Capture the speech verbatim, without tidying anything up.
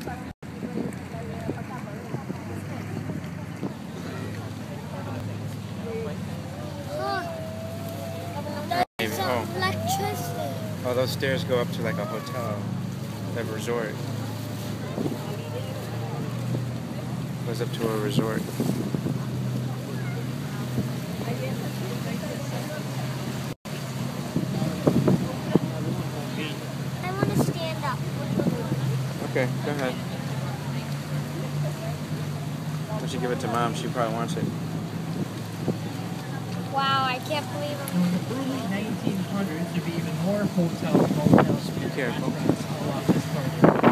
Maybe. Oh. Electricity. Oh, those stairs go up to like a hotel, like a resort. Goes up to a resort. I want to stand up. Okay, go ahead. Why don't you give it to Mom? She probably wants it. Wow, I can't believe it. In the early nineteen hundreds, there'd be even more hotels, motels, and Be careful. restaurants along this corridor.